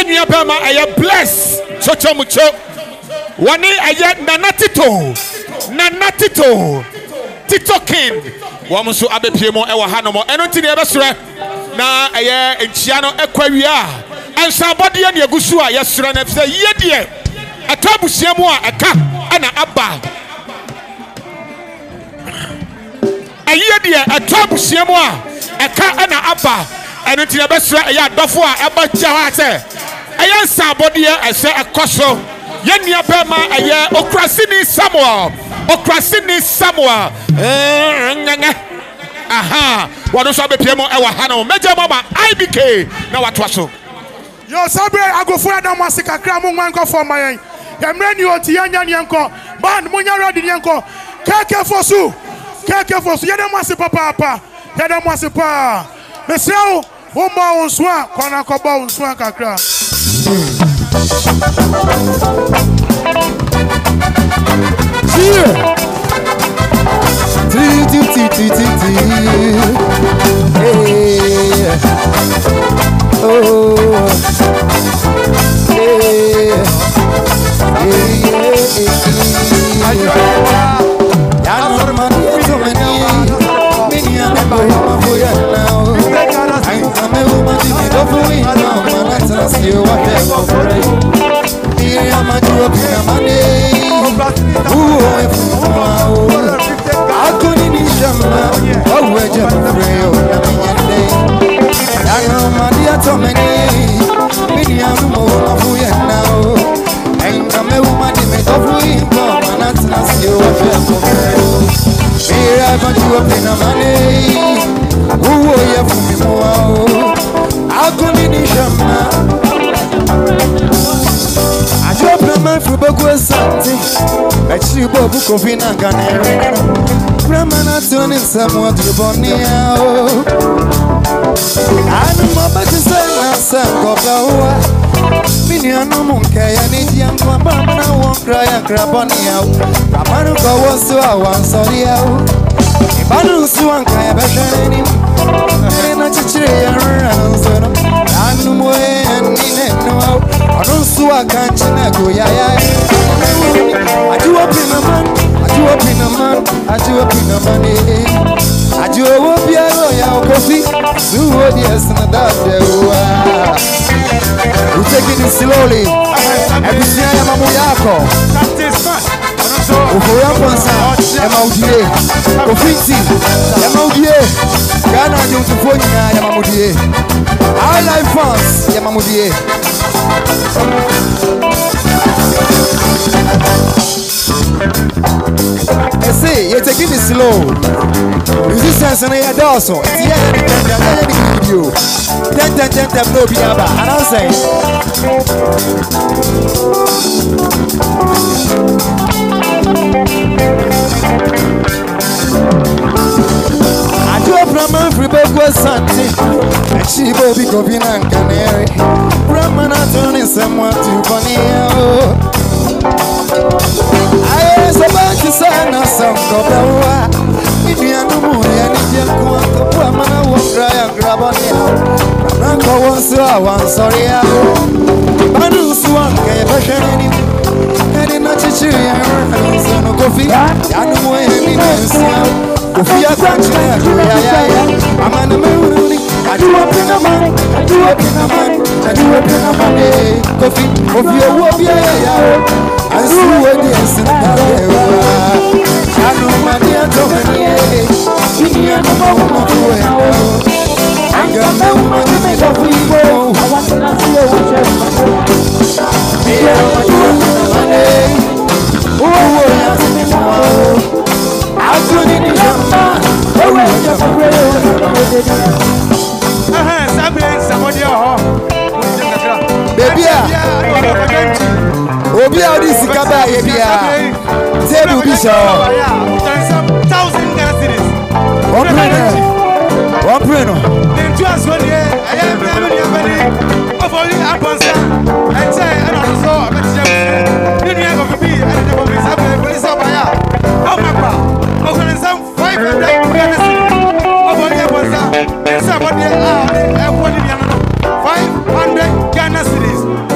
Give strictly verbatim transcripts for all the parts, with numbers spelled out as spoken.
Yenya Bama aya bless chocho mucho wani aya nanatito nanatito Tito King wamuso abepiemo ewa hanomo eno ntini ebesre na aya enchiano ekwawia ansabode ye negusu a yesre na fise yedie atabusiemu a eka ana aba ayedie atabusiemu a eka ana aba eno ntini ebesre aya adofo a eba jawa se aya nsabode ye ese ekoso yenia bema aya okrasini Samuel okrasini Samuel eh aha wano so abepiemo e wa hano meje mama I B K na watwaso yo sabre agofo da mwase kakra mo nwan ko for mayen yemreni oti yanya nyenko band munya ready nyenko keke fosu keke fosu yeda mwase papa papa yeda mwase pa meseo wo ma wonswa kwana ko ba wonswa kakra yeah. Ti ti ti ti ti ti. Hey. Oh. Hey. Hey. Ya normal to many. Many are never for you now. I am a woman to go for it now. Man, that's you whatever. Here I'm a job in a money. Ooh, I couldn't even jump. Oh, we're just free. I know my dear Tommy. Many are more of you now. And I'm a woman to make up for him. And that's not you. Here I'm a job in a money. Ooh, you're for me more. I couldn't even jump. I drop the man for Bogu something. But she Bobu Kofina Canary. Ramana turning somewhat to Bonia. I'm about to say, now, some Copa. Miniano Monkey, I need young Pamana won't cry a crab on you. Ramanuka was so I want sorry out. Ibanu Suanka, I bet you. I'm not a tree around. I'm way and in no. I don't so I can't go. Yeah, I do up in a man. I do up in a man. I do up in a money. I do a whoop ya coffee. Do what yes and that. We're taking it slowly. Every day I'm a Moyako. That is fast. M O D A, Offici, M O D A, Ghana, you to phone M O D A. I like France, M O D A. I say, you're taking it slow. Resistance and I also. It's the video. Ten, ten, ten, ten, no, be about. And I'll say, I do a Brahman for Bogu something. And she will be going on Canary. Brahman are turning someone to funny. I was about to say, no, some Copa. If you are no more, I need you to come to Brahman. I won't try and grab on you. Brahman was so I want sorry. I do swan, I have any. And in a chichi, I'm no coffee. I know where any is. Coffee, I can't tell. I'm on the moon. I do up in a man. I do up in a man. I do up in a man. Coffee, coffee, oh, yeah. I see what yes in the I know my dear Tommy. We are no more to it. I got no one to make up for you. I want to see you. Yeah, I do up in a man. Oh, yes, I couldn't even jump. Oh, yes, I'm playing somebody. Baby, Obi Audi Sikaba, Ebia. Table Bishop. Thousand Cassidy. One printer. One printer. Then two as one year. I am having of only apples. And say, I don't know. I'm a you never be. I never be something. What is up? Oh, my God. Okay, some five hundred Cassidy. Of only apples. And somebody, I want five hundred Ghana cities.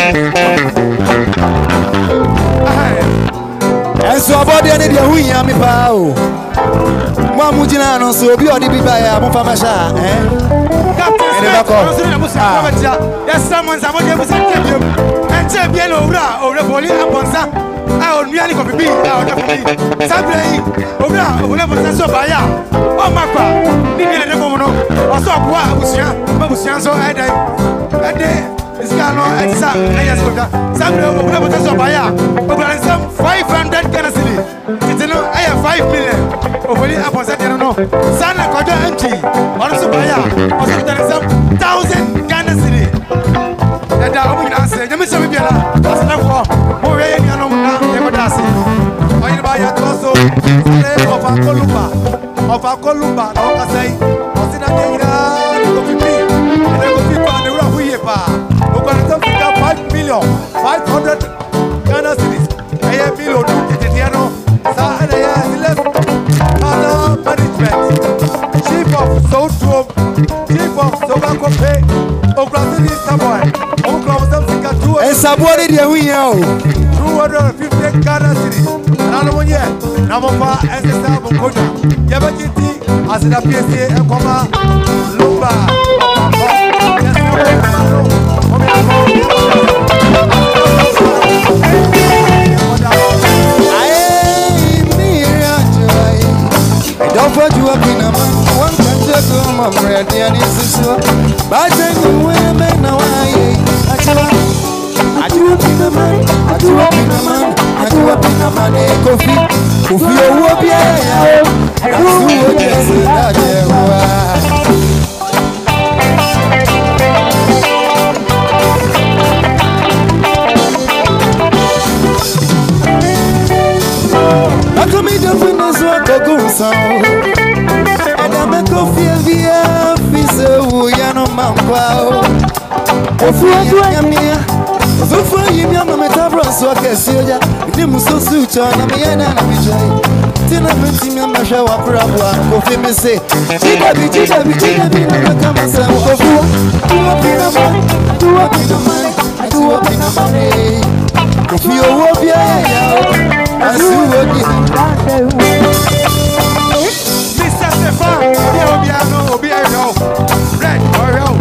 Enso abode ne de hu ya me pa o. Mo amujina no so obi odi bi ba ya mo fa ma sha eh. Captain, yes, someone's about to say, and champion over over Bolly Aponsa. I will really copy me out of me. Sabre, over over so by oh, my pa, Nidia de Mono, or so what was ya, Babusian so I day. And this guy no, and Sam, and yes, Sabre over so by over some five hundred Ghana city. It's no, I have five million. Over Aponsa, I don't know. Sana Koda empty, or so by or some thousand Ghana city. And I will answer, you miss a Biela, that's enough for more any never does it. Or you buy a torso of a Columba, of a Columba, or I say, what's in a day, go to me, and I go people on the rough weepa. We're going to take five million, five hundred Ghana cities. I have million, Titiano, Sahara, management, chief of Soul, chief of Tobacco Pay, or Brazilian Samoy. And somebody there we are. two hundred fifty Ghana cities. Another one yet. Number four, S S R Mokoja. Yabakiti, as in a P S A and Koma, Lumba. Don't put you up in a man. One can check on my bread, and it's so. But then you women now, I I do up in a man, I do up in a man, I do up in a man, a coffee, coffee, oh, yeah, I do what you say that I come in the fitness work a good sound, and I make a feel via Fisa, Yano Mampa. If you are me, so for you, I'm a metabra, so I can see you. It so suit on a man and a vijay. Tina Minty, I'm a shower crab, coffee me say, Tina be Tina be Tina be, I come and say, do up in a man, do up in a man, I do up in a money. If you are yeah, I see what you Mister Stefan, you'll be a no, be a no, red or no.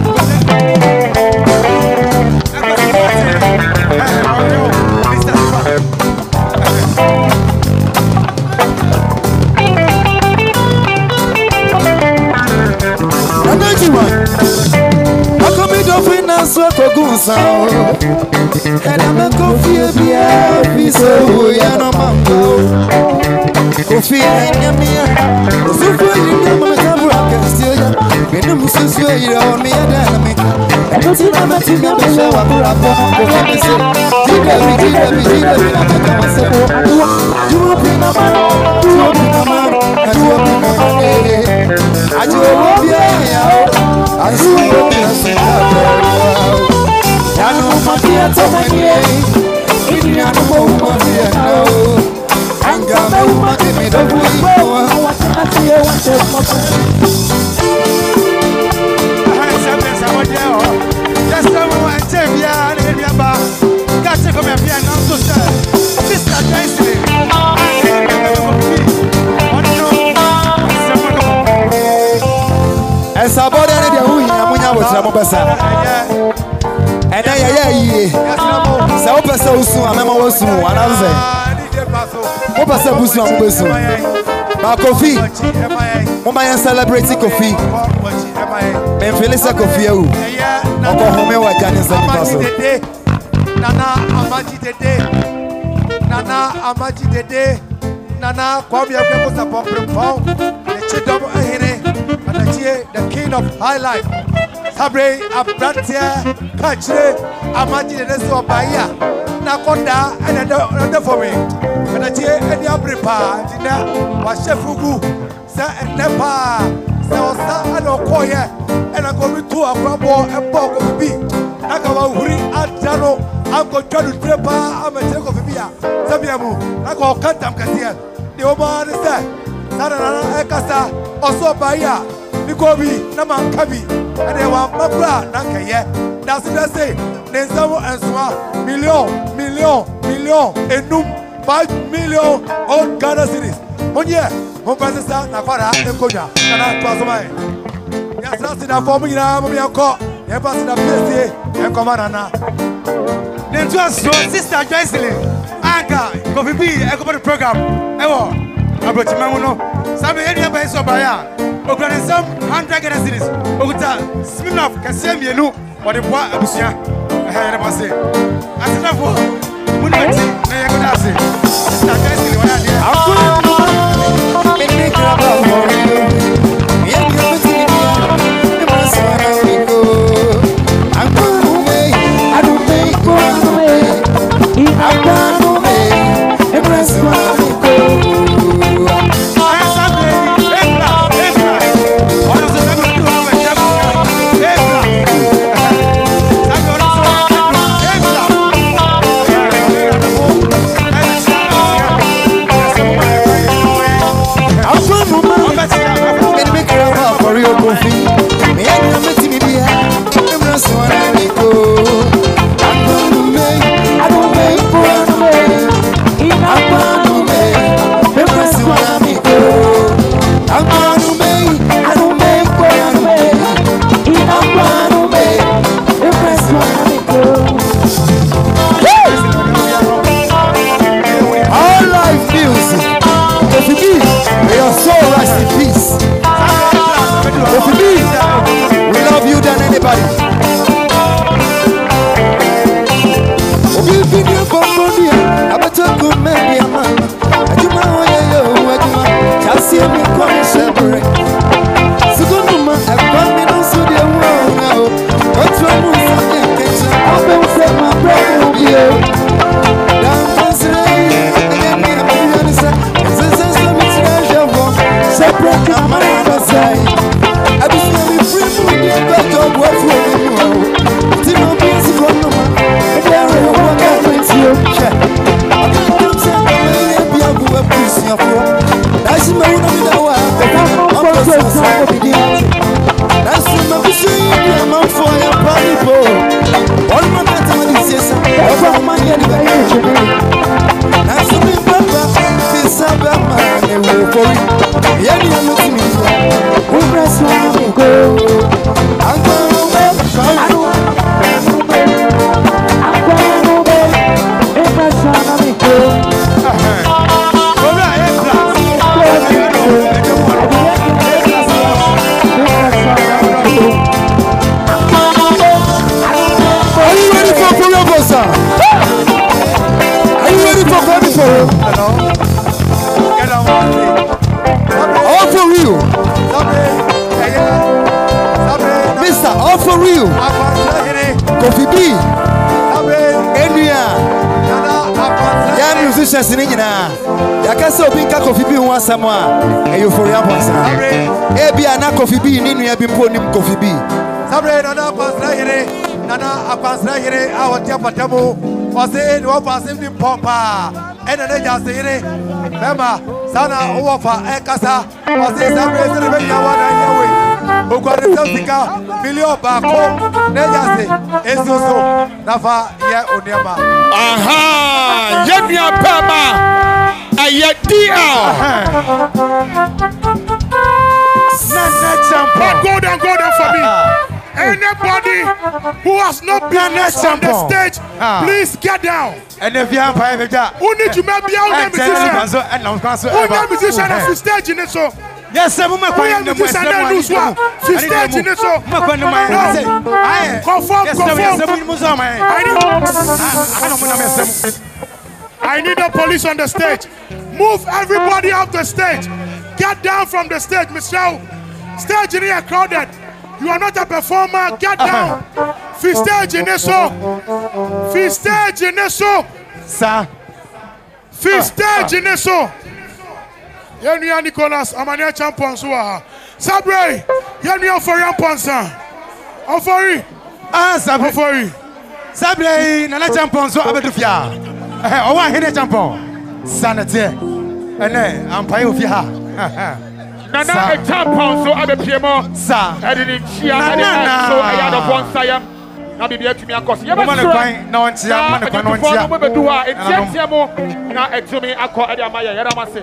And I'm a coffee, be so Yano Mambo. Coffee, and Yamia, so for you, I'm a can steal you. When the Muslims were you on me, and I make I don't see my team, I'm a shower. You up in a man, you up in a man, and you up in a man. I do a yeah, I see what you say. I know my dear Tommy, if you are no more, dear, no. I'm going to make me the way. I see you want to smoke. I have something somewhere there. Just someone and tell me, I need your bar. Got to come here now to say, Mister Tyson. And somebody in the who was a mobile. And I hear so person soon, I remember soon, and I was there. What person was soon? But coffee, Mama celebrating coffee. And Felisa coffee, oh, home, what can you say? Nana Amaji Dede, Nana Amaji Dede, Nana Kwabia Pepos upon Primpong, the Chidom Ahene, and the king of high life. Sabre Abrantia, Pachre, Amaji Dede so Baya, Nakonda, and another for me. And I tear any abripa, Dina, was Chefugu, Sir and Nepa, Sir and Okoya, and I go to a crumble and bog of the beat. Nakawa Huri Adano. I'm going to prepare. I'm a take of Bia. Sabiamu, I go Kantam Katia. The Oman is there. Sarana Ekasa, also Baya, Nikobi, Naman Kabi, and they want Mapra, Nankaye. That's what I say. There's someone as well. Million, million, million, and no five million old Ghana cities. One year, one person start Nakara and Koya, and I pass away. Yes, that's enough for me now. We are caught. Yes, that's enough. And come on now. Then just so sister Jocelyn, Anka, Coffee B, I go for the program. Ewo, about Mamuno. Some area by Sobaya. Open some hundred Ghana cities. Oguta, Sminoff, Casemia, no, or the bois Abusia. I had a say. As enough for Munati, Nayagodasi. Sister Jocelyn, what are you? Samoa, and you for your person. Ebia na coffee bean in your been putting coffee bean. Sabre, Nana Pasra, Nana Apasra, our Tiapatamu, was saying what was in Pompa, and then just say, Mema, Sana, Owafa, Ekasa, was saying Sabre, the Yawa, who got the Milio Bako, Nejase, Esuso, Nafa, Ya Unyama. Aha, Yemia Pama. Go down, go down for me. Anybody who has not been on the stage, please get down. And if you have who need to make a musician? Who is musician of the stage in it? So yes, sir. Who is musician that knows what? The stage in it. So confirm, confirm. I need the police on the stage. Move everybody off the stage. Get down from the stage, Michelle. Stage in here crowded. You are not a performer. Get down. Fi stage in this show. Fi stage in this show. Sir. Fi stage in this show. Yenu Nicholas, Amania champion suwa. Sabre, yenu ofori amponsa. Ofori. Ah, Sabre. Ofori. Sabre, nana champion so abedufia. Eh, owa hene champion. Sanete. Ene, ampaye ofia. Nana a tampon so other P M O. Sir. I didn't hear any so I had a one sayam. Now be able to me a cost. You man no one see man no one see. We do it. It's T M O. Now it to me a call at Amaya. Yada must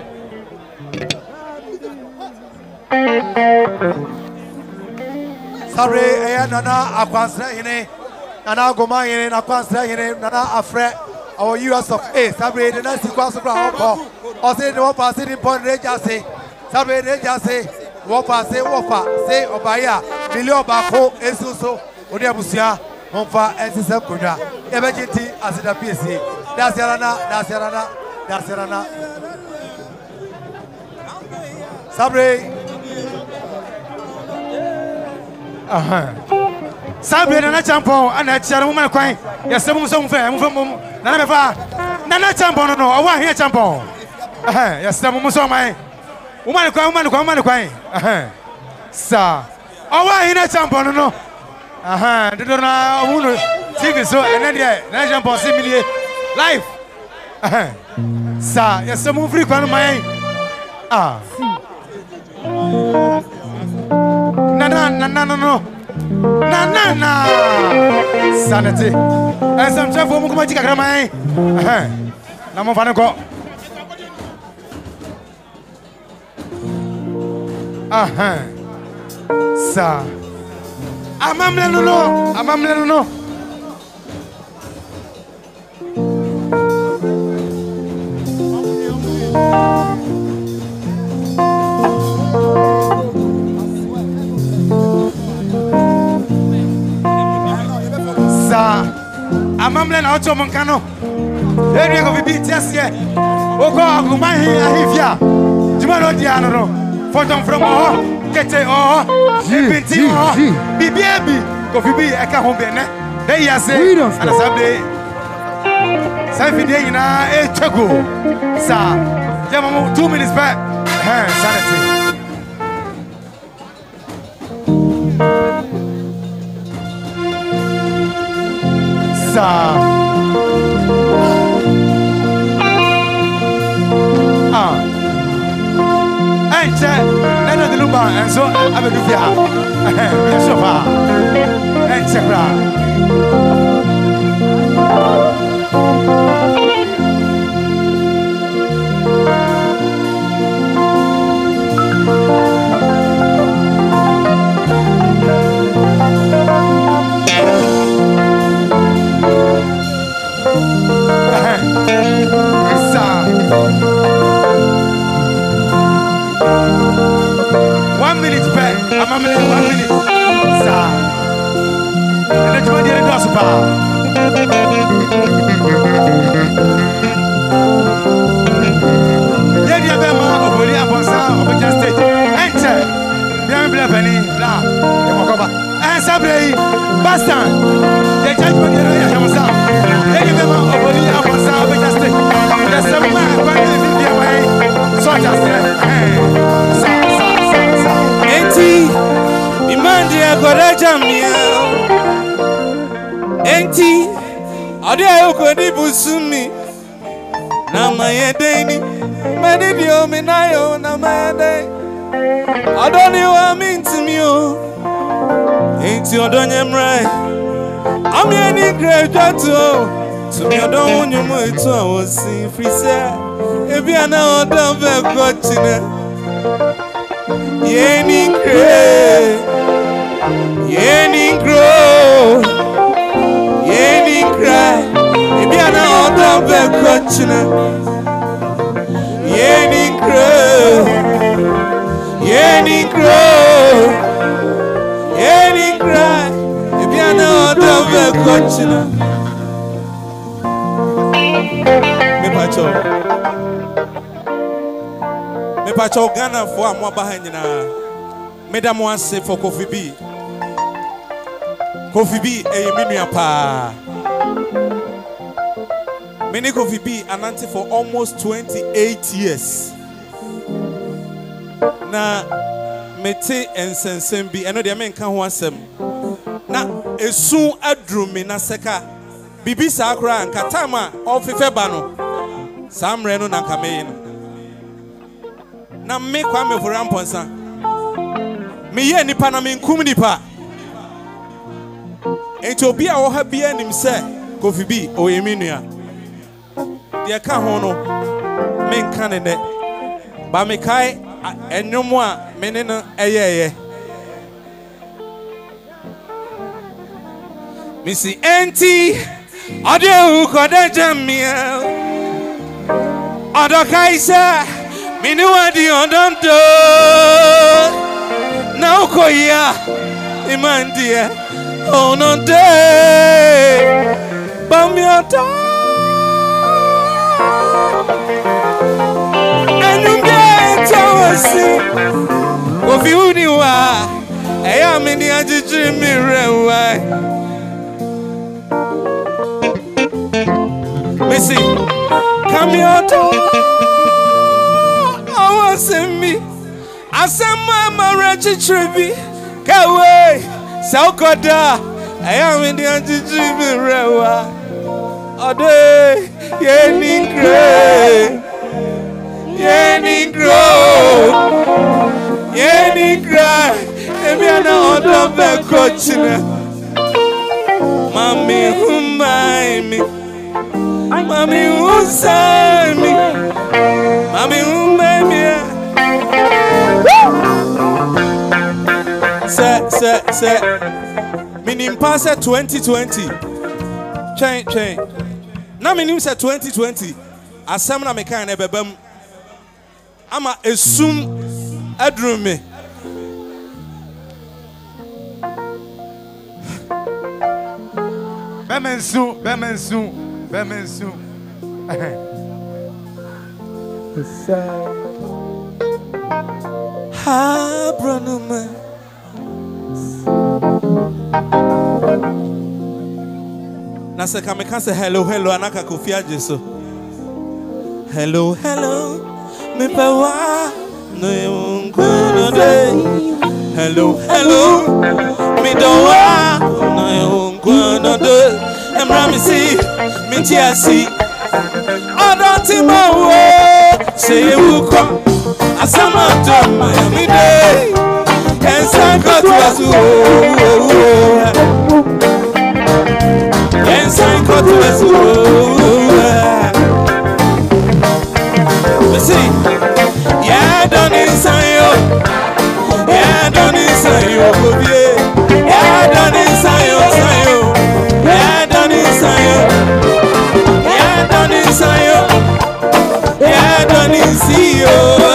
Sorry, eh, Nana Aquansra hine, Nana Goma hine, Aquansra hine, Nana Afre, our U S of A. Sorry, the next sequence of our or say the one passing in point Ranger say, Sorry, Ranger say, Wapa say, Wapa say, Obaya, Milio Bako, Esuso, Odiabusia, Monfa, and Sisa Kuda, Emergency as in a P C. That's Yarana, that's Yarana, that's Yarana. Sorry. Aha. Sabre na champion ana tiara mo man kwan. Ya se mo so mo fa mo fa mo. Na na me fa. Na na champion no no. O wa hia champion. Aha. Ya se mo so man. Mo man kwan, mo man kwan, mo man kwan. Aha. Sa. O wa hia champion no no. Aha. Dodo na o no T V so ene de na champion se milie live. Aha. Sa. Ya se mo free kwan man. Ah. Na na na na no no na na na sanity and some chef for mukuma tika grama eh na mo fane ko aha sa amamle no no amamle no no amamle na ocho monkano area go be tiasie oko aguma hi ahifia juma no dia no no photo from oh kete oh binti oh bibiabi go be e ka ho be ne dey yase ana sabe sai video ina e chego sa jama mo two minutes back eh sanity ah ente nana de lumba enso abedu fia eh so fa ente bra One minute back, I'm a minute, one minute. Sir, let you do the gospel. Yeah, the other man of William Bonsa of the state. Enter. Bien Blavani, là, et mon combat. Un sabré, basta. The judgment of the Bonsa. Yeah, the man of William Bonsa of the state. The same man, when they feel their way, so just there. Enti, imandi akoraja miao. Enti, adi ayoko di busumi. Na mayedeni, madidi ominayo na mayedeni. Adoni wa minti mio. Enti odonye mrai. Ami eni graduate o. Tumi odon unyumu etu awosi frise. Ebi ana odon ve kochine. Yening grow, yening grow, yening cry. Maybe I know the best question. Yening grow, yening grow, yening cry. Maybe I know the best question. Me pacho. Me pacho Ghana for amwa behind na. Madam wants say for Kofi B. Kofi B e minua pa. Many Kofi B ananti for almost twenty-eight years. Na mete ensensem bi eno de me nka ho asem. Na esu adru me na seka. Bibi sa akra nka time a ofefe ba no. Samre no na kame no. Na me kwa me for amponsa. me ye nipa na me nkum nipa ento obi a wo ha bia nim se Kofi B o ye menua de ka ho no me nka ne ne ba me kai enwom a me ne no eyeye Missy Auntie, Adu Koda Jamia, Ada Kaisa, Minua di Odondo, Now Koya, Imandia, Ononde, Bamiata, and you get our sea. Of you knew, I am in the Ajiji Mirror. Missy, come here to I was in me. I said, Mamma Ratchet Trevi, go away, so good. I am in the anti-dreaming rewa. Oh, day, Yenny Gray, Yenny Grow, Yenny Gray, maybe I know the back coaching. Mommy, who mind me? Mommy, who say me? Mommy, who made me? Say, say, say. Minim pass at twenty twenty. Change, change. Now minim say twenty twenty. Asamna me kind of bebem. I'ma assume adrum me. Bemensu, Bemensu. Bemensu. Ha, Branuma. Nasa kameka say hello, hello, anaka kofia jeso. Hello, hello, me pewa no yunguno de. Hello, hello, me doa no yunguno de. Emra mi si, mi tia si. Adonti ma wo, say you come. Asama to Miami day. Kensan kotu asu. Kensan kotu asu. Me see, yeah, don't inside you. Yeah, don't inside you, Kobe. Yeah, don't inside you, inside you. Yeah, don't inside you. Yeah, don't inside you. Yeah, don't inside you.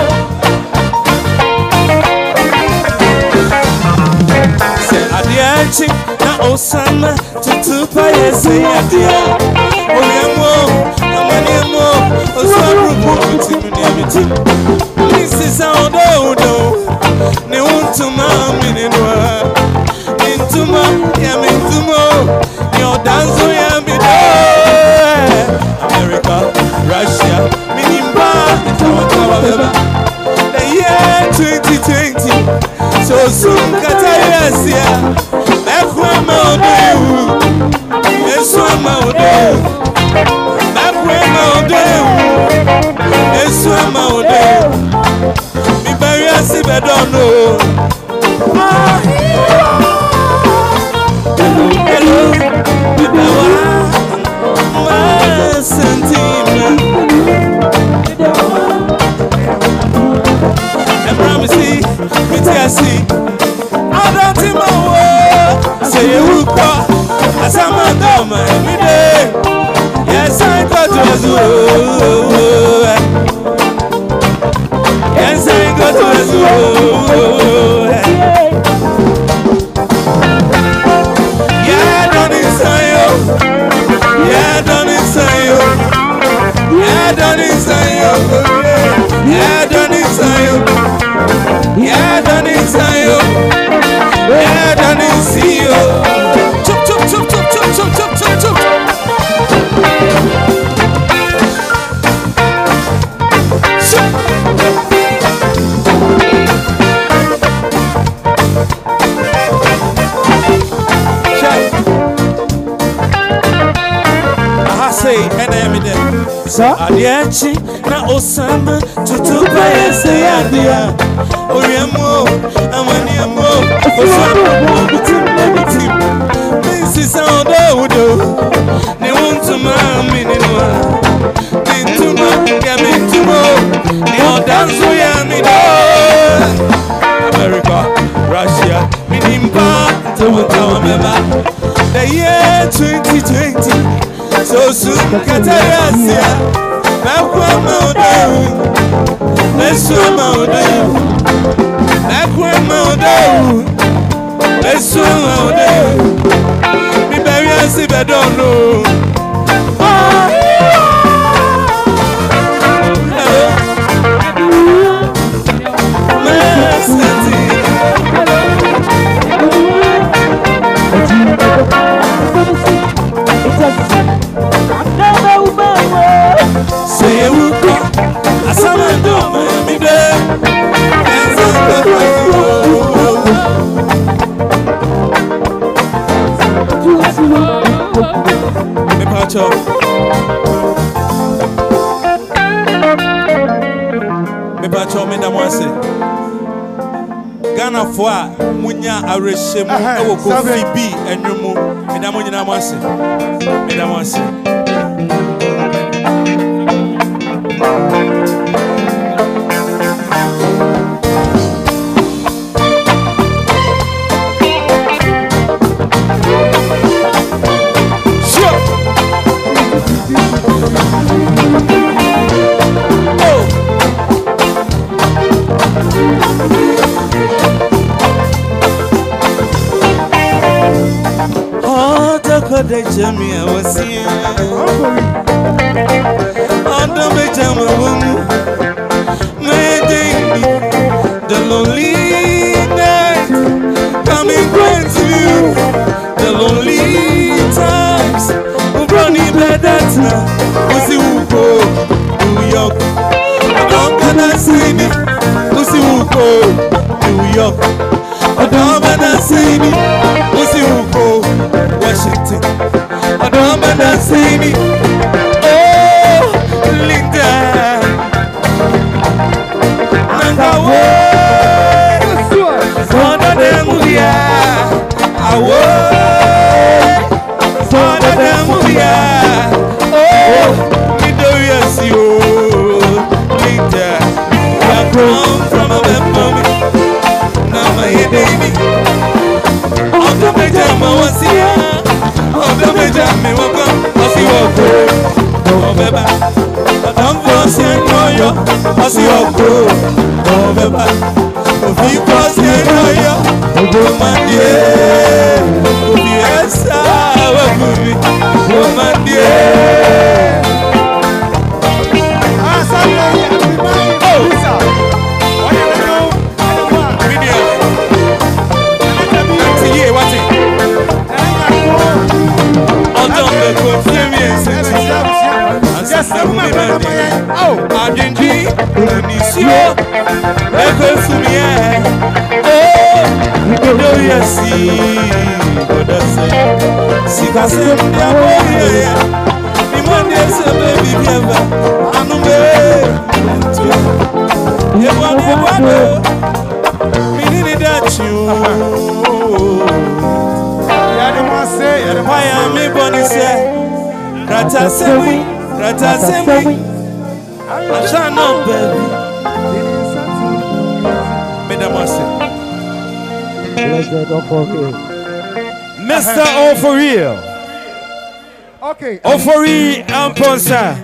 Say adiachi na osama tutupa yesi adia. Oyemo, amanemo, osarubu timunemi. This is how do do. Ne untuma minenwa. Intuma ya mintumo. Your dance ya mido. America, Russia, Minimba, Tawakawa. The year twenty twenty. So soon Katayasia. Bakwema odewu. Eswama odewu. Bakwema odewu. Eswama odewu. Mi bury sibedono. Ah, hello, me bawa, my sentiment. I promise you, me tell you, I don't think my word. Say you call, as I'm a dumb every day. Yes, I got to zoo. Yes, I got to zoo. Yeah, don't inside you. Yeah, don't inside you. Yeah, don't inside you. Yeah, don't inside you. Yeah, don't inside you. Yeah, don't inside you. Chop, chop, chop, chop, chop, chop, chop, chop, chop. Adiachi na osama tutupa yese adia. Oyemo amani This is how they do. They want to mommy, they know. Into my, get me to go. They all dance for me, America, Russia, Minimpa, Tower member. The year twenty twenty, so soon, Catarasia. Back one more let's swim out there. Back one more let's swim out there. Me bury and see, but don't know. Say you come, I saw my door, me there. Me patch up. Me patch up, me da mwase. Ghana foa munya areshemu ewo Kofi B enwumu. Me da munya na mwase. Me da mwase. The Jimmy, I was here. Under my jammer, the lonely night coming back to you. The lonely times, Brownie Bedata, Usi Uko, New York. I don't gonna see me, Usi Uko, New York. I don't gonna see me, Usi Uko, Washington. I don't gonna see me, oh, Linda. I was son of them, oh, me do you see you, Linda. I come from a memory, now my baby. On the pajama was here, on the pajama, I see you go, oh, baby. I'm forcing you, I see you go, oh, baby. If you cross your area, woman, dear, yes, I will be, woman, dear. I saw you, oh, sir. What do you know? I don't want video. Let's see, what's it? I'll don't let go of me. Yes, oh, I didn't see, and you see, echo to me, oh, you know, you see, what I say, see, I say, yeah, me one day, say, baby, never, I'm no way, you want to go, me need that you, why am I born, you say, Rata say we. Rata say we, I shall not, baby. Mister O for real. Okay. O for real, and Ponsa.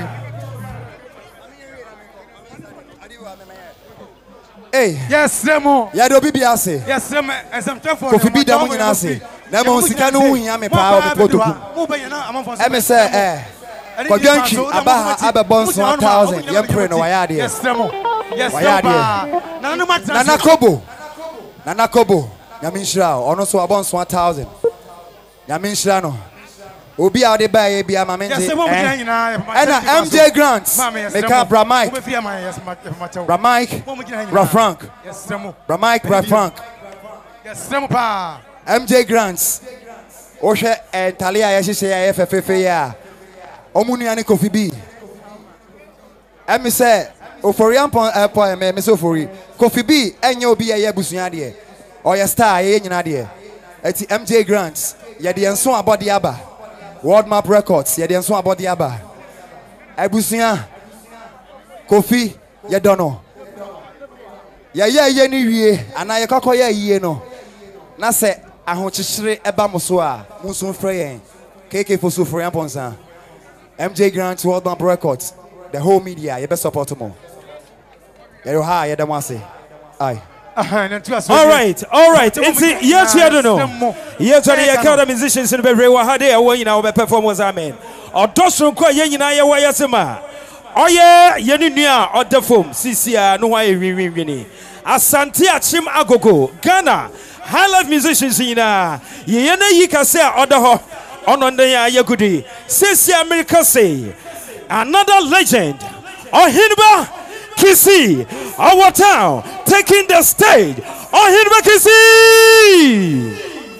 Hey. Yes, Remo. Ya do bibi ase. Yes, Remo. Esam tefo. Kofi bi da mo nyina ase. Na mo sika no hunya me pa o me potoku. Mo be yana amon fonso. E me say eh. Kwadwanki abaha abebonso one thousand. Ye pray no waya de. Yes, Remo. Yes, Remo. Nana matra. Nana Kobo. Nana Kobo. Nyame nhira o. Ono so abonso one thousand. Nyame nhira no. Obi a de ba ye bia ma menje. Yes, Remo mo nyina. Ena M J Grant. Make up Bra Mike. Bra Mike. Bra Frank. Yes, Remo. Bra Mike, Bra Frank. Yes, Remo pa. M J Grant. O hwe entalia ye hye ye fefefe ya. Omunu ani Kofi B. Emi say ofori ampon airport me me so ofori. Kofi B enye obi ye busua de. Or your star, eh, you know, dear. It's M J Grant. Yeah, the enso about the Abba. World Map Records. Yeah, the enso about the Abba. Ebusia. Kofi. Yeah, don't know. Yeah, yeah, yeah, ni wie. Ana ye kokko yeah ye no. Na se ahochichire eba moso a, musun frey. K K for so for Amponsa. M J Grant, World Map Records. The whole media, you best support more. Yeah, you high, yeah, them want say. Aye. All right, all right. It's it. Yes, you don't know. Yes, when you count the musicians in the very well, they are when you know the performance. Amen. Or doesn't quite yen in Iowa Yasima. Oh, yeah, Yenunia or the foam. Sisia, no way, we win. Asantia Chim Agogo, Ghana, high life musicians in a Yena Yika say, or the ho on on the Yagudi. Sisia America say, another legend. Oh, Hinba. Kisi, our town, taking the stage. On Hinba Kisi!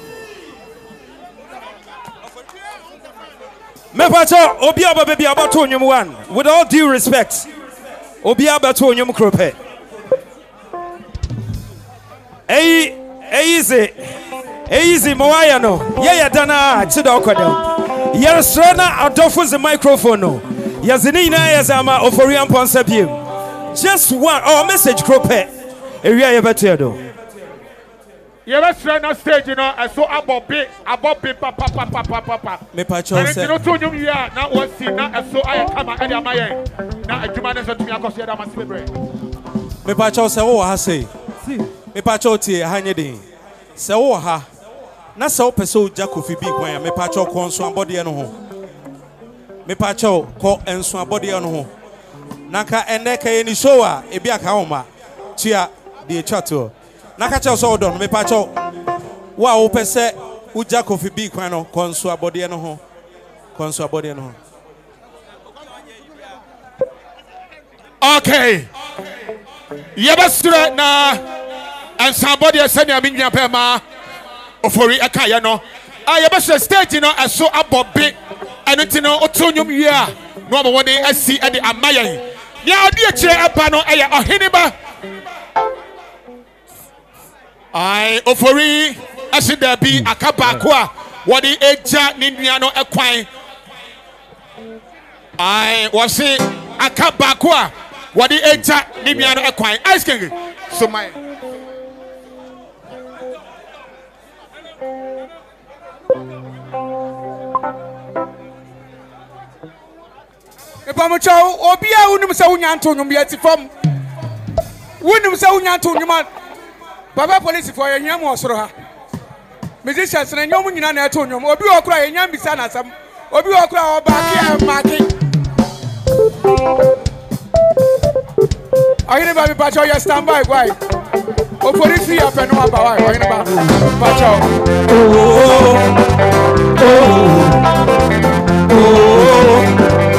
Mepacho, Obiaba baby about Tonyum one. With all due respect, Obiaba Tonyum Krope. Eh, easy, easy, Moayano. Yeah, Dana, Chidokodem. Yarstrana, Adolphus the microphone. Yazanina Yazama, Oforian Ponsabim. Just one oh message crope area you better do. You best run on stage, you know, and so about big, about big, papa, papa, papa, papa. Me pacho say. You know, so you yeah, now what see now, and so I come and I'm my now a human is to me because you are my celebrate. Me pacho say, oh, I say. Me pacho tie hanyedi. Say, oh, ha. Na say, opeso Jaco fi big one. Me pacho konso body eno ho. Me pacho ko enso body eno ho. Naka eneka yeni showa ebi aka homa tia de chato naka cha so don me pacho wa wo pese uja kofi bi kwan no konso abode no ho konso abode no ho. Okay, yebasura na ansabode senya minya pema ofori aka ye no a yebasura stage no aso abobe eno ti no otonyum wie a no mo woni asi e de amayan ya odi e kire apa no eye ohiniba ai ofori asida bi akaba ko a wodi eja ni nua no ekwan ai wo se akaba ko a wodi eja ni nua no ekwan ice king so my Epamocha obia unum se unya nto nyum yeti fam unum se unya nto nyum baba police for yanyam osoro ha musicians na nyom nyina na eto nyum obi okura yanyam bisa na sam obi okura obaaki e maaki ayine ba bi pacho ya stand by why o police free up no aba why ayine ba pacho oh oh oh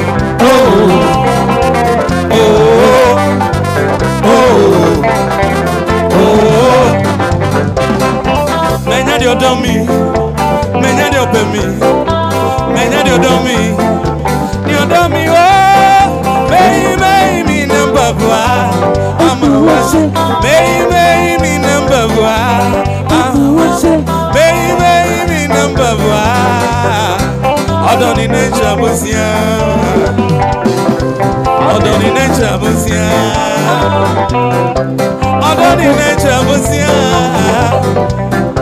Menya de odomi, menya de opemi, menya de odomi, ni odomi oh, mei mei mi number one, ama wase, mei mei mi number one, ama wase, mei mei mi number one, odoni nature bosia, odoni nature bosia, odoni nature bosia.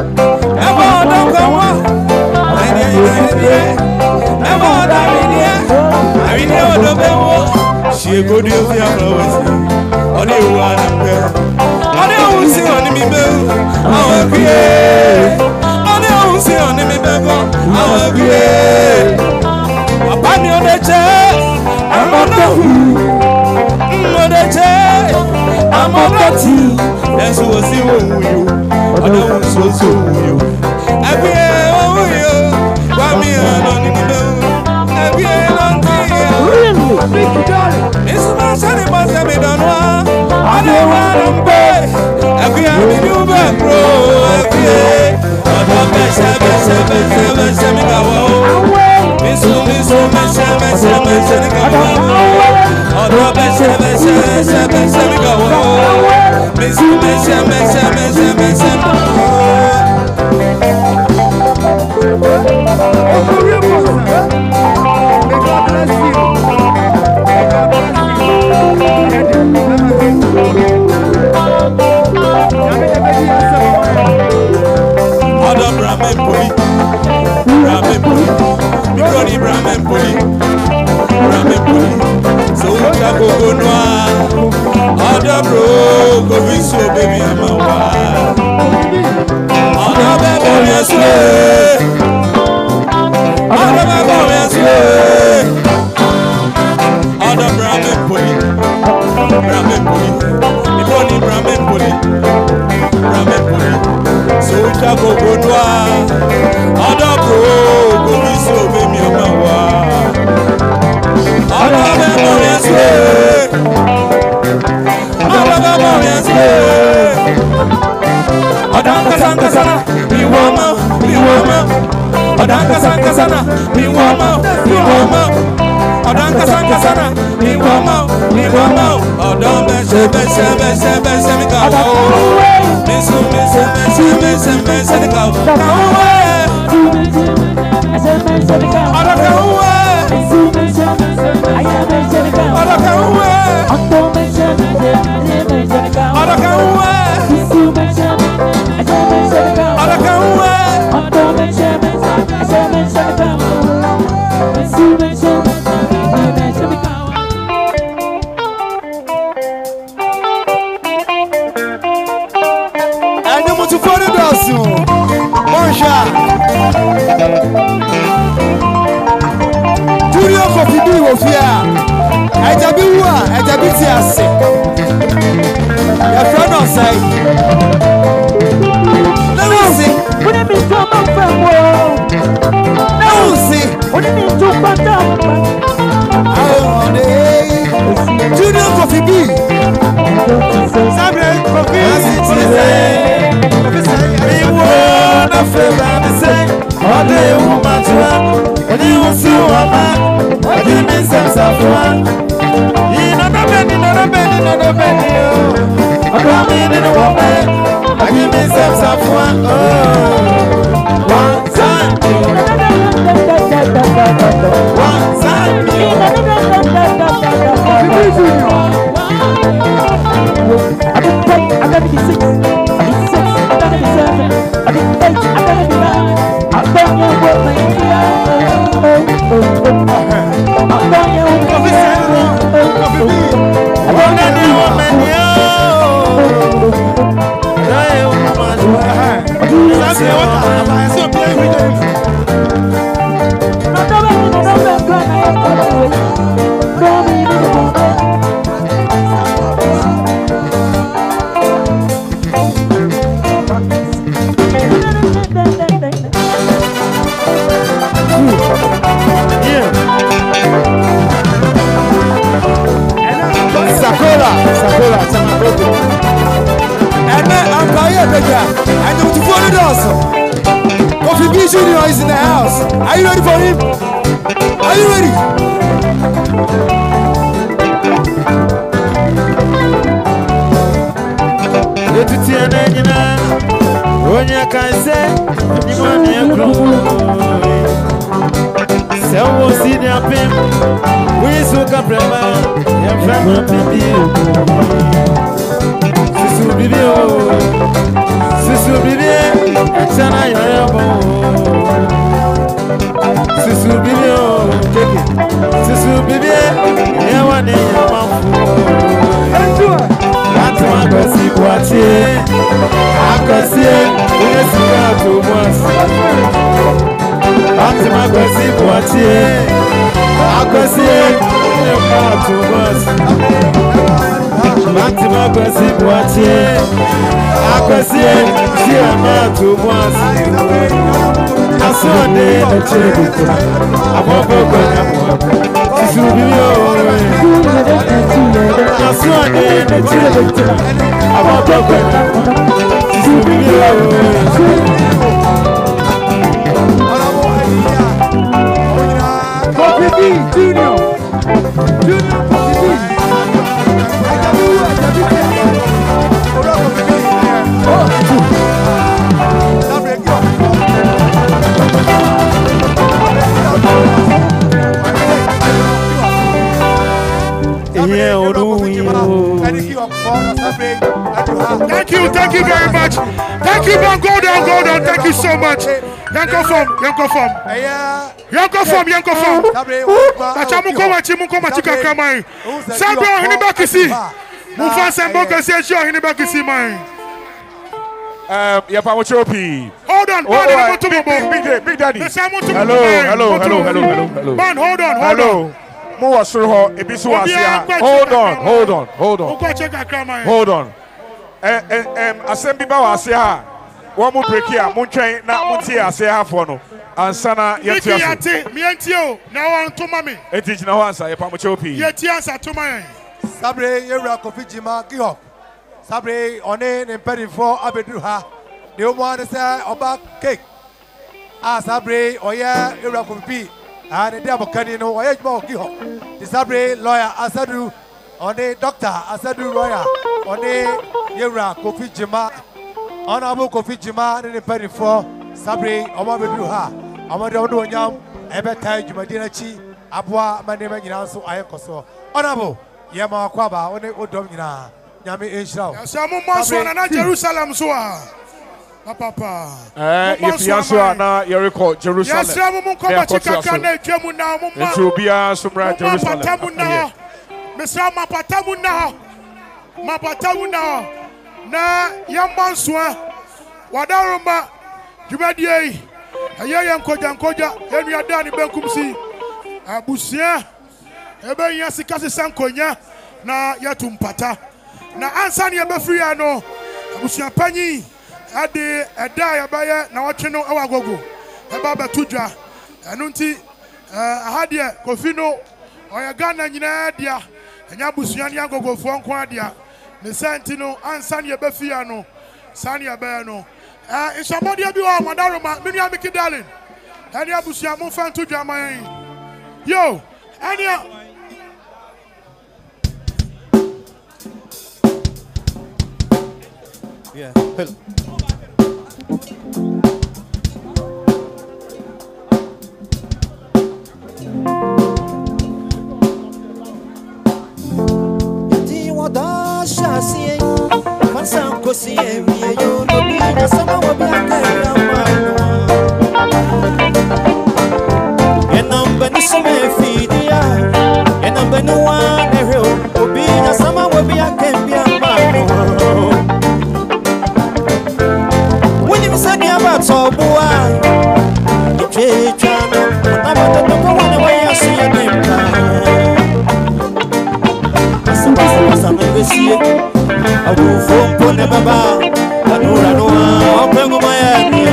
She go do your flowers. Only one of them. Only one see on me, bell. I will be. Only one see on me, bell. I will be. Upon your nature, I'm on the who. I'm the chair. I'm on the tea. That's what see you. I don't so so you. I be oh you. Why me alone in the bell? I be alone. It's my son, it must have been done. I don't want to pay. Every time you back, bro. Every day. I don't get seven, seven, seven, seven, seven. Miss, miss, miss, miss, miss, miss, miss, Ọ̀dọ́ bẹ́sẹ̀ bẹ́sẹ̀ bẹ́sẹ̀ bẹ́sẹ̀ mi kà wọ́. Bẹ́sẹ̀ bẹ́sẹ̀ bẹ́sẹ̀ bẹ́sẹ̀ bẹ́sẹ̀ mi kà wọ́. Ọ̀dọ́ Brahman poli, Brahman poli, Bikoni Brahman poli, Brahman poli. So uja gogo noa, ọ̀dọ́ bro, go be so baby ama wa. Ọ̀dọ́ bẹ́ẹ̀ mi ẹsẹ̀, ọ̀dọ́ bẹ́ẹ̀ mi ẹsẹ̀. Ọ̀dọ́ Brahman poli, Brahman poli, Bikoni Brahman poli, Brahman poli. So uja gogo noa, ọ̀dọ́ bro, go be so baby ama wa. Ọ̀dọ́ bẹ́ẹ̀ mi ẹsẹ̀, ọ̀dọ́ bẹ́ẹ̀ mi ẹsẹ̀. Ọ̀dọ́ kasankasana, mi wọ́n mọ́, mi wọ́n mọ́. Ọ̀dọ́ kasankasana, mi wọ́n mọ́, mi wọ́n mọ́. Ọ̀dọ́ kasankasana, mi wọ́n mọ́, mi wọ́n mọ́. Ọ̀dọ́ bẹ́sẹ̀ bẹ́sẹ̀ bẹ́sẹ̀ bẹ́sẹ̀ mi kà wọ́. Mísú mísú bẹ́sẹ̀ bẹ́sẹ̀ bẹ́sẹ̀ mi kà wọ́. Ọ̀dọ́ kan wẹ́. Ọ̀dọ́ kan wẹ́. Ọ̀dọ́ kan wẹ́. Ọ̀dọ́ kan wẹ́. Junior Kofi B Wofia, Ejabi Wa, Ejabi Tiase. Your friend on side. Let me see. What do you mean to my friend? Let me see. What do you mean to my friend? Junior Kofi B. Sabre Kofi. We want a favor to say, all day woman to her, and you will see what man, what you mean, sense of one. You know, no bed, no bed, no bed, I come in in a woman, I give me sense of one. Oh, one time, one time, I didn't pay, I got to be six, I did six, I got to be seven, I did eight, I got to be nine. I'm done your work, man. I'm done your work, man. I'm done your work, man. Sakola, Sakola, Sakola. And then I'm Kaya Beja, and I'm to follow the also. Kofi B Junior is in the house. Are you ready for him? Are you ready? Let it see an engine. When you can say, you want to grow. So we'll see the pimp. We soak up Rema, your friend will be you. Sisu Bibio, Sisu Bibio, and Sana Yabo. Sisu Bibio, take it. Sisu Bibio, you want it, your mouth. That's my gossip, what's it? I can see it, yes, you got too much. That's my gossip, what's it? I can see it. To us, Matima gossip, what's here? I can see it, see a man to once. I saw the children. I'm over going up. This will be your way. I saw the children. I'm over going up. This will be your way. Kofi B Junior. Junior Kofi B. thank you very much. Thank you, man. Go down, go down. Thank you so much. Yanko from, Yanko from. Yanko from, Yanko from. Tachamuko wachi, muko wachi kakamai. Sabro hiniba kisi. Mufa sembo kasi sure hiniba kisi mai. Um, Yapa Mochopi. Hold on, oh, man. Big, big, big, big, big Daddy. Hello, hello, hello, hello, hello, hello. Man, hold on, hold hello. on. Mo wasuro ebisu asia. Hold on, hold on, hold on. Hold on. Eh eh em asem bi ba wasia. Wo mo break here, mo twɛn na mo tie asia for no. Ansana yeti aso. Yeti, mi enti o. Na wan to mami. Enti jina ho ansa Yapa Mochopi. Yeti ansa to mami. Sabre yewra Kofi Jima Gihop. Sabre one ne mpedifo abedu ha. Ne o mo ane say oba cake. Ah Sabre oya yewra Kofi. Ah ne dia bokani no oya juma Gihop. The Sabre lawyer Asadu one doctor Asadu lawyer one yewra Kofi Jima. Honorable Kofi Jima ne mpedifo Sabre omo abedu ha. Omo de odo nyam ebe tai jumadi na chi aboa mane ma nyina so ayekoso. Honorable yema kwaba one odom nyina. Nyame enshira. Yasamu maso na Jerusalem so a. Papa. Eh, if you so na Jericho Jerusalem. Yasamu mun ko ba chikaka na twemu na mo ma. Nti obia somra Jerusalem. Patamu na. Mesra ma patamu na. Ma patamu na. Na yambanso a. Wadaroma dwumadie. Aye yankoja nkoja enu ada ni benkum si. Abusia. Ebe nya sikase sankonya na yatumpata. Na ansa ne be free ano abusia panyi ade eda ya baye na wotwe no ewa gogo e ba betudwa enu nti ahade Kofi no oya Ghana nyina dia enya abusia ne agogofo nko adia ne senti no ansa ne be free ano sani ya be no eh isomodi bi o madaroma menu amiki darling eni abusia mo fa ntudwa man yo eni yeah. Yeti wada shasi fansan kosi emi yo no bi na sama wo bi akara mano enamba ni some fidia enamba no one ehro obi na sama wo bi akara mano so boa e chano na bata to ko wana wa yasi ya demka asa asa asa na besi awu fompo ne baba adura no a pengo maya ni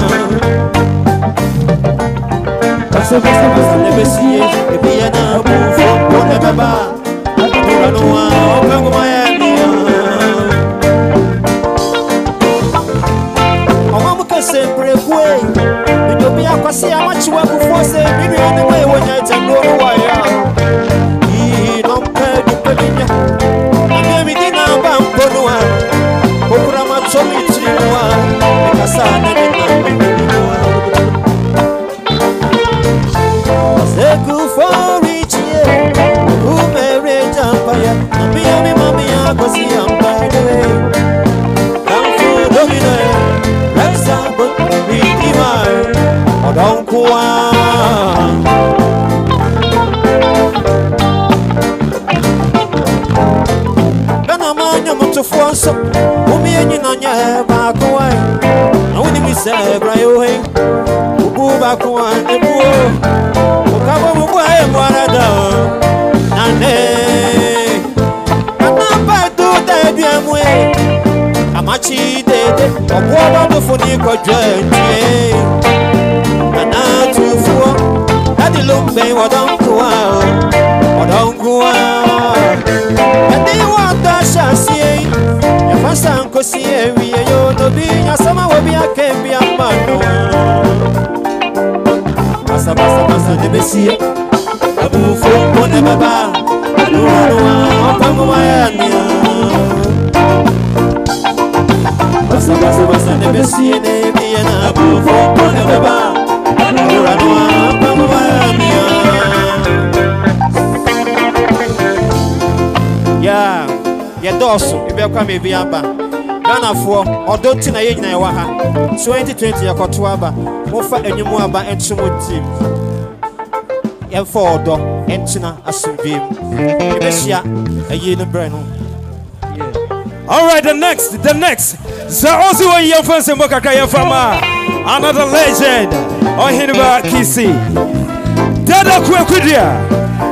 asa asa asa na besi e bia na awu fompo ne baba adura no a pengo maya ni sempre kwe bidobi akwase amachi wa kufose bibi ene we wonya tandoro wa ya i don't pay the pedinya na mi dina ba mponwa okura machomi triwa ekasana ni na seku for each year who married empire mi mi mami akwasi empire come for domino don't go on. Bana manya mutu fonso, umi enyi nanya back away. I wouldn't be sad, right away. Ubu back one, the boo. Ukaba mubu aye mwarada. Nane. Bana badu de biamwe. Amachi de de. Obuwa do funi ko jwe. Daddy look me, what don't go out, what don't go out. And they want that chassis. If I stand to see every year, you'll be a summer will be a can be a man. Massa, massa, massa, the Bessie. A boo for one ever bar. I don't know, I'm my Massa, massa, massa, the Bessie, and a boo for one ever bar. Yeah, yeah, dosso, e bel come viamba. Ghana for or don't tina yen na wa ha twenty twenty yakoto aba mo fa enyumu aba entumo team yen for odo entina asubim ebehia ayi no bre no. All right, the next, the next. So also when you first Mboka Kaya Fama, another legend on Hiniba Kisi. Dada Kwekudia.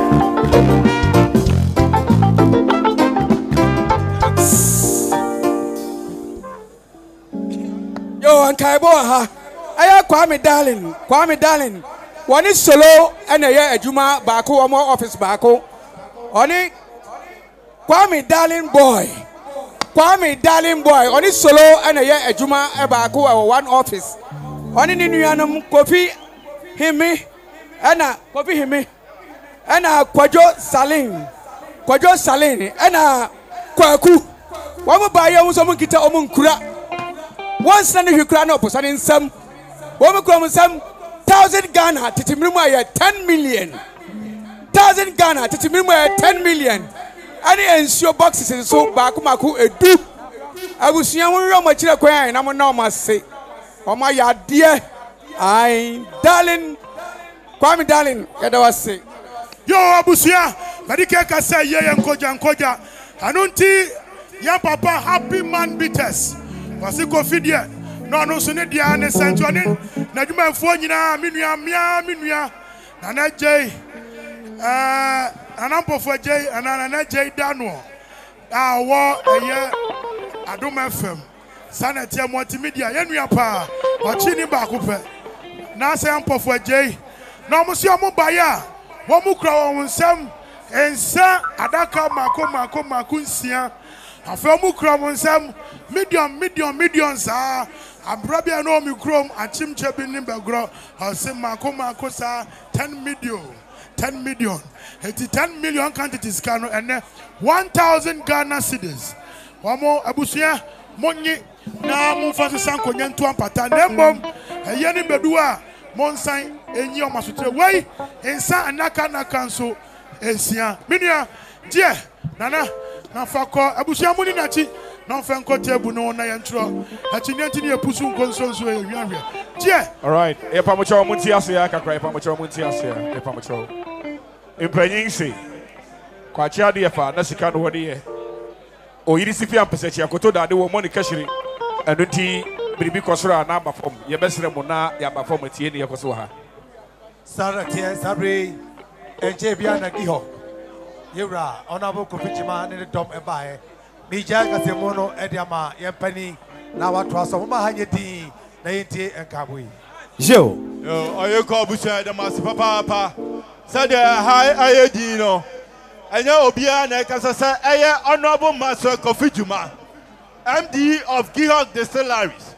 Yo, and Kaibo ha. Aya Kwame Darling, Kwame Darling. One is solo and a year Juma Bako or more office Bako. Only Kwame Darling boy. Kwame Darling boy, only solo and a year a Juma Ebako or one office. Only Nianum Kofi Himi and a Kofi Himi and a Kwajo Saline Kwajo Saline and a Kwaku. One will buy you some guitar omun kura. One Sunday you cry up, and in some one will some thousand Ghana to Timrimaya ten million. Thousand Ghana to Timrimaya ten million. Any ensure boxes and so back Maku a do. I will see how much I and I'm no must say. Oh my dear, I darling, Kwame Darling, I was say. Yo, Abusia, Madika say, yeah, and Koja and Koja. Anunti, ya papa, happy man beaters. Was it Cofidia? No, no, so Nedia and Santonin. Najuma Fonina, Minia, Mia, Minia, Nana J. Uh, an ample for J and an J Dano. Ah, war a year. I don't have them. Sanatia multimedia, Yenuapa, or Chini Bakupe. Now say ample for J. No, Monsieur Mubaya. One more crow on some and Sir Adaka Mako Mako Makunsia. A film crow on some medium, medium, mediums are. I'm probably an old chrome and Chim Chapin Nimbagro or some Mako Makosa ten million. ten million. eighty ten million quantities can and one thousand Ghana cedis. One more Abusia, Money, now Mufasa Sanko Yantuan Patan, Nembom, a Yanni Bedua, Monsign, and Yomasutre way, and San Naka Nakanso, and Sia, Minia, dear, Nana, Nafako, Abusia Muninachi, non Franco Tebuno, Nayantro, Hachinantini, Pusun Consols, dear. All right, Epamucho Muntiasia, Kakra, Epamucho Muntiasia, Epamucho. Impanyinsi kwa chiadi yafa na sika no hodi ye o yiri sifi ampesechi akoto da de wo moni kashiri eno ti biribi kosoro na aba fom ye besere mo na ya aba fom tie ne yakoso ha sara tie sabre enje bia na giho yewra onabo kofichima ne dom eba he mi ja kasemo no e dia ma ye pani na watu aso ma hanye di na yenti enkaboi yo yo ayeko abusa da masipa papa said the high ayedino anya obia na kasasa eye honorable master Kofi Juma M D of Gihog Distilleries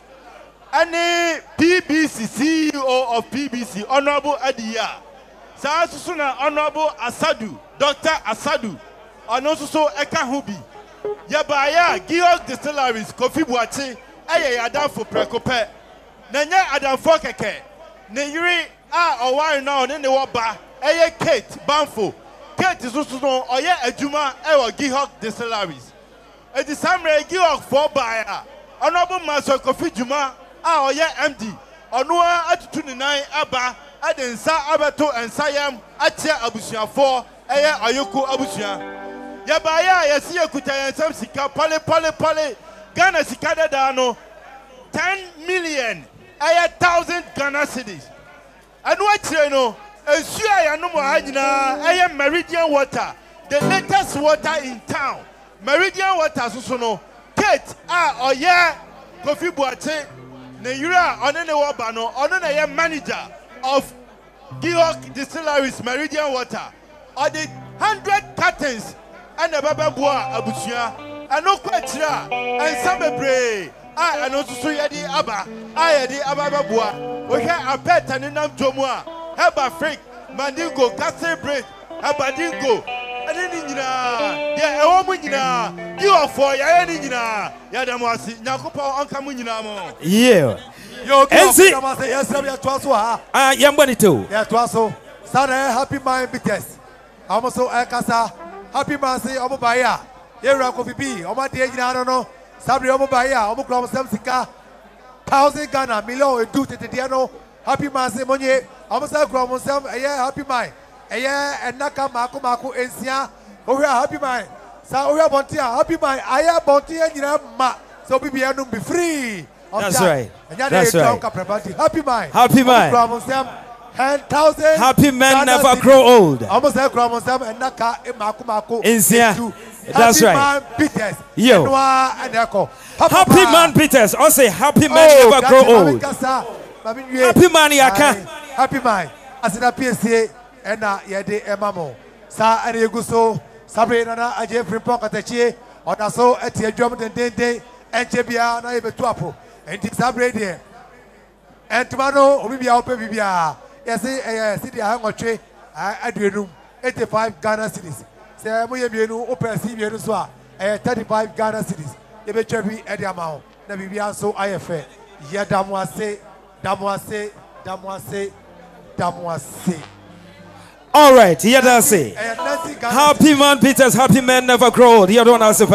any P B C C E O of P B C honorable Adia sa susuna honorable Asadu Doctor Asadu ono suso eka hubi yabaya Gihog Distilleries Kofi Buachi eye adafo prekope na nya adafo keke ne yiri a owari na one ne woba Eye Kate Banfo Kate is also known or yeah a Juma or Gihog Distilleries. A December Gihog for buyer. Honorable Master Kofi Juma or yeah M D. Onua at twenty-nine Abba at the Sa Abato and Siam at Abusia four Aya Ayoko Abusia. Yabaya Yasia Kutayan Sam Sika Pale Pale Pale Ghana Sikada Dano ten million Aya thousand Ghana cities. And what you know? Ensure no more hajina Meridian water, the latest water in town. Meridian water so no. Kate ah or yeah Kofi Buachi ne yura ono ne woba no ono na ye manager of Gihog Distilleries Meridian water. Or the hundred cartons and the baba boa abusua ano kwatira and sabebre ah ano so yedi aba ah yedi ababa boa we hear apeta ne nam tomu a Heba freak, Mandingo, Castle Bridge, Habadingo, and then yeah, a woman, you are for Yanina, Yadamasi, Nakopa, Uncamunamo. Yeah, yo, and see, yes, Twaso, ah, Yambani too. Yeah, Twaso, Sada, happy mind bitters. Also, Akasa, happy Masi, Obaya, Yera Kofi B, Oma Diana, Sabri Omobaya, Omokram Samsika, thousand Ghana, Milo, and do Tetiano, Happy Man Semonye, Amasa Kramosam, a year happy mind, a year and Naka Mako Mako Ensia, over happy mind. So we are Bontia, happy mind, I am Bontia, and you have Ma, so we be be free. That's right. That's right. Happy mind. Happy mind. Happy men never grow old. Almost and Naka Makumako. That's right. Yo. Happy man Peters. I say happy men never grow old. Happy man Yaka. Happy mind. As in a P S A and Yade Emamo. Sa and Yeguso, Sabrina, a Jeffrey Pockatachi, or so at your drum and day, and Jebia, and I Tuapo, and Tisabre. And tomorrow, we be out, Bibia. Yes, a city hang or tree, I do room, eighty-five Ghana cities. Say, we have you open C V Ruswa, thirty-five Ghana cities. You may be at the amount. The Bibia so I F A. Yadamwase, Damwase, Damwase, Damwase. All right, here that's say. Happy man, Peters, happy men never grow old. Here don't answer.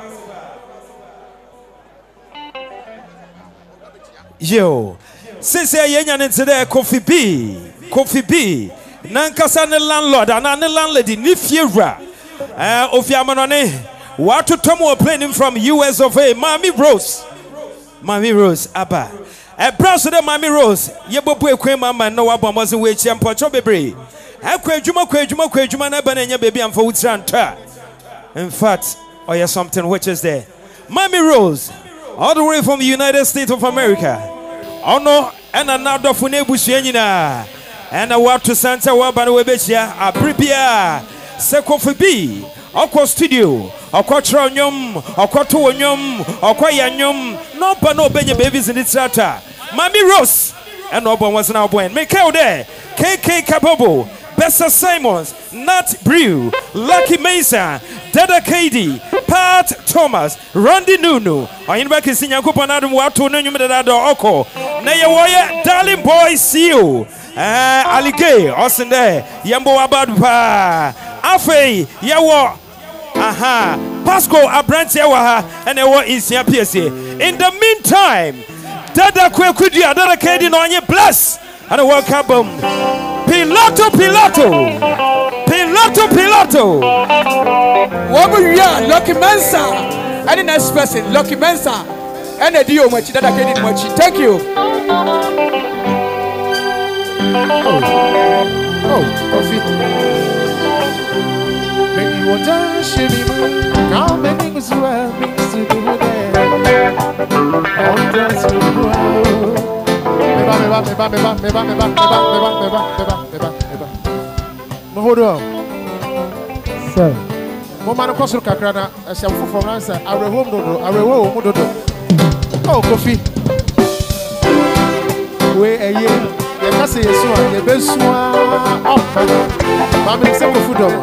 Yo, since I am in today, Kofi B, Kofi B, Nankasa the landlord and the landlady, Nifira, uh, of Yamanone, what to Tomo playing from U S of A, Mami Rose, Mami Rose, Abba, a browser the Mami Rose, Yabobu Quema, no Abba wasn't waiting and Pocho Bebre. I quit Juma, quit Juma, quit Juma, Banana baby, and for Utsanta. In fact, oh, yeah, something which is there. Mami Rose, all the way from the United States of America. Oh no, and another Funebu Sienina. And I walk to Santa Wabana Webetia, a prepare, Sekofibi, Aqua Studio, Aqua Tronyum, Aqua Tuonyum, Aqua Yanyum, no Pano Benya babies in its strata. Mami Rose, and no one was now when. Make out there, K K Kabobo. Bessa Simons, Nat Brew, Lucky Mesa, Dada Katie, Pat Thomas, Randy Nunu, or in back in Sinyakupanadum Watu Numidado Oko, Naya Darling Boy Seal, Alige, Osinde, Yambo Abadpa, Afe, Yawa, aha, Pasco Abrantes Yawaha, and Yawa in Sia P S A. In the meantime, Dada Kwekudia, Dada Katie, no one bless, and a welcome. Pilato, Pilato, Pilato, Pilato. What will you are? Lucky Mensa. And the next person, Lucky Mensa. And a deal much that I get much. Thank you. Oh, oh, coffee. Make you want to shimmy. How many was well mixed to do there? All that's to do. Meba, meba, meba, meba, meba, meba, meba, meba, meba, meba, meba. Hold on. Sir. Mama no koso kakra na ehya fofo na say arehom dodo, arewo mu dodo. Oh, coffee. We eye, ye ka say yesu a, ye besu a ofa. Mama say kofu dodo.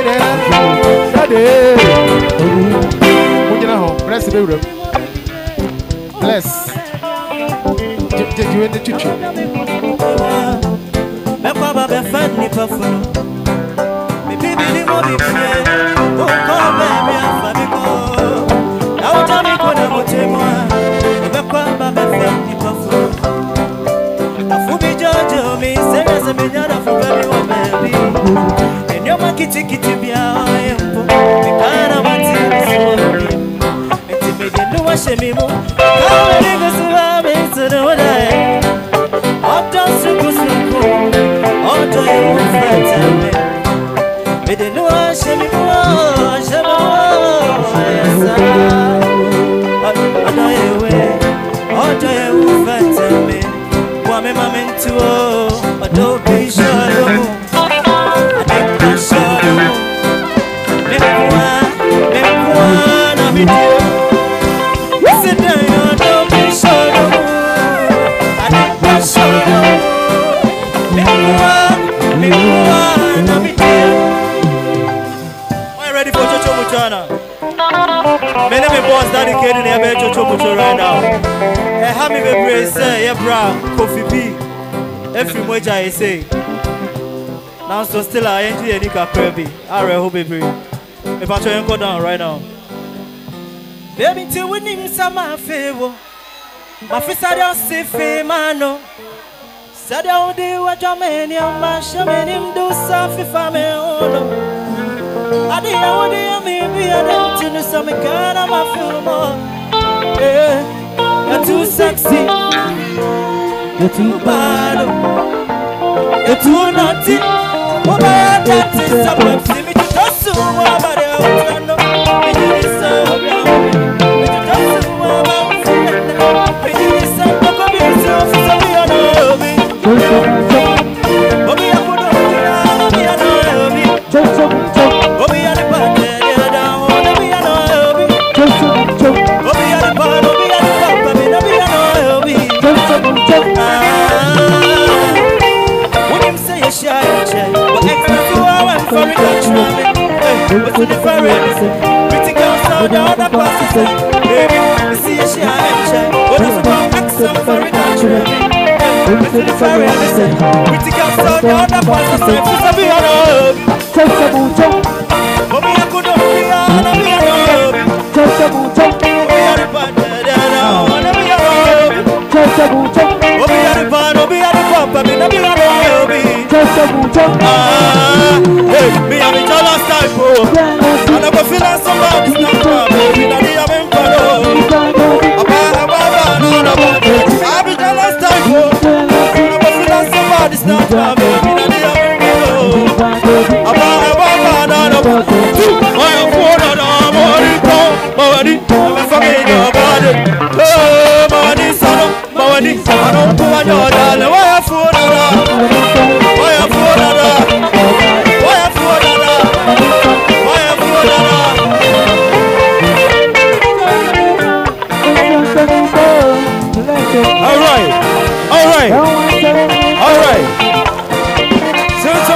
Bless the baby. Bless. Did you in the church? Baba be funny pafuno. Me bibi ni mo bibi e. O ko be mi afa mi ko. Na o ta mi ko na mo temo a. Be kwa baba be funny pafuno. Afu bi jojo mi se na se mi nyada fu baby o baby. Enyo ma kiti kiti bia empo. Me kana mati so. Enti me de no wa she mi mo. Ka we ni go so ba me so no dai. Odo suku suku. Odo you fight me. Me de no shame mo, shame mo. Odo you way. Odo you fight me. Wa me ma me tu o. Odo be sure. Ade ka sure. Me kwa, me kwa na me do. Sit down, odo be sure. Ade ka sure. Are you ready for Chocho Muchana? My name is boss dedicated here by Chocho Mucho right now. I have me be say, yeah, bra, Kofi B. Every much I say. Now so still I enjoy any Kirby. I hope baby. If I try and go down right now. Baby, till we need some favor. My face I don't see fame, said I would do what your man, your mash, your man, him do something for me. I did what you mean, be a damn to do some kind of my film. You're too sexy, you're too bad, you're too naughty. Oh, my God, it's a web, see me just so about it. I know, I do this so young. What's the difference? Pretty girls so down the passes. Baby, see a share and check. What is the accent for it naturally? What's the difference? Pretty girls so down the passes. What's the difference? Take some more. Mommy, I could not be on a mirror. Take some more. We are the bad, I want to be a robe. Take some more. We are the bad, we are the pop, I mean, I be a robe. Take some more. Ah, hey, me and me just last time, bro. I never feel like somebody's not my baby. Now they have been followed. I'll be the last time, bro. I never feel like somebody's not my baby. Now they have been followed. I am for the money, money. I'm forgetting your body. Oh, money, son, money. I don't put your dollar. Why am for the? Why am for the? Why am for the? All right, all right, all right. Chocho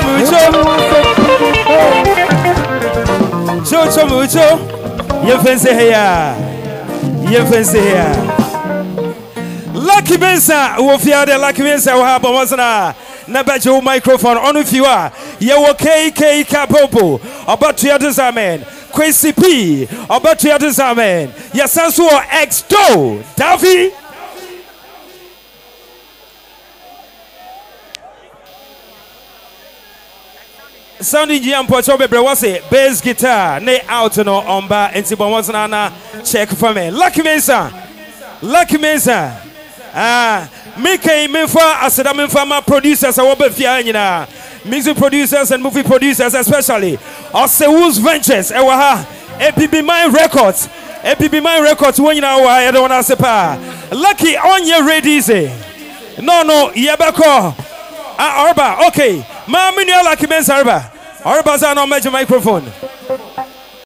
Mucho, Chocho Mucho. You fancy here, you fancy here. Lucky Bensa, who fear the Lucky Bensa, who have a wasna. Never your microphone on if you are. You okay, K Kapopo. About to your design. Quincy P. About to your design. Yes, Sansu X two. Davy. Sounding Jam Pocho Bebre was it bass guitar, nay out no omba and Tibonazana check for me. Lucky Mesa, Lucky Mesa. Ah, Mickey Mifa, I said I'm in for my producers, I will be Fiana, music producers and movie producers, especially. Osewus Ventures, Ewaha, A P B Mine Records, A P B Mine Records, when you know I don't want to say, Lucky on your ready, say. No, no, Yabako. Ah, Arba, okay. Mammy, Lucky Mensa Arba. Arba's on major microphone.